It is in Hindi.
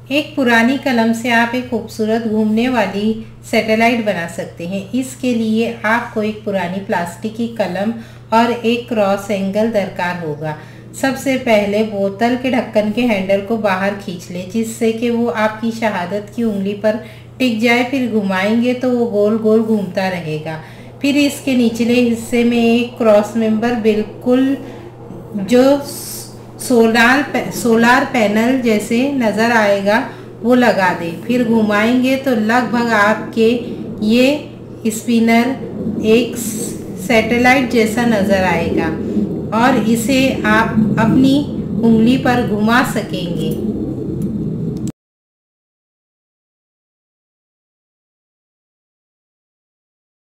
एक पुरानी कलम से आप एक खूबसूरत घूमने वाली सैटेलाइट बना सकते हैं। इसके लिए आपको एक पुरानी प्लास्टिक की कलम और एक क्रॉस एंगल दरकार होगा। सबसे पहले बोतल के ढक्कन के हैंडल को बाहर खींच लें, जिससे कि वो आपकी शहादत की उंगली पर टिक जाए। फिर घुमाएंगे तो वो गोल गोल घूमता रहेगा। फिर इसके निचले हिस्से में एक क्रॉस मेंबर बिल्कुल जो सोलार पैनल जैसे नज़र आएगा वो लगा दें। फिर घुमाएंगे तो लगभग आपके ये स्पिनर एक सैटेलाइट जैसा नज़र आएगा और इसे आप अपनी उंगली पर घुमा सकेंगे।